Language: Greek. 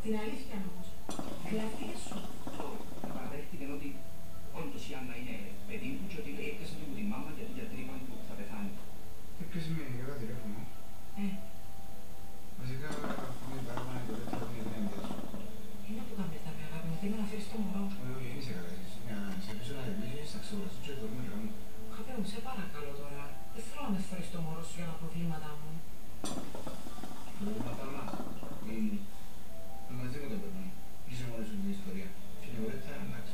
Την αλήθεια όμως. Κλαφτήκες σου. Παραδέχτηκαν ότι όντως η Άννα είναι παιδί του και ότι έπιασε του τη μάμα γιατί οι γιατροί είπαν που θα πεθάνει. Ποιος με για τηλέφωνο. Βασικά με παραπάνω το δεύτερο είναι δεν είναι. Είναι που κάνεις τα μια αγάπη μου, θέλω να φέρεις το μωρό. Όχι, δεν σε καλέσεις. Σε αφήσω να ελπίσεις, θα ξεχωριστώ και το ρούμενο μου. Αγάπη μου, σε παρακαλώ τώρα. Δεν θέλω να με φέρεις το μωρό σου για τα προβλήματά μου. Προβλήματά μας. Μαζί με το παιδί μου. Είσαι μόνος σου την ιστορία. Και είναι ωραία,